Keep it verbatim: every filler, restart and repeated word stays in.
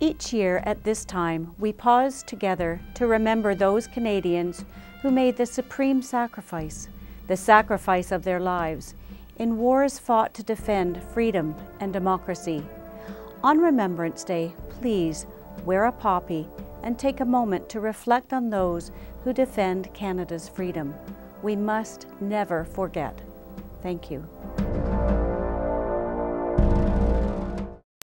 Each year at this time, we pause together to remember those Canadians who made the supreme sacrifice, the sacrifice of their lives, in wars fought to defend freedom and democracy. On Remembrance Day, please wear a poppy and take a moment to reflect on those who defend Canada's freedom. We must never forget. Thank you.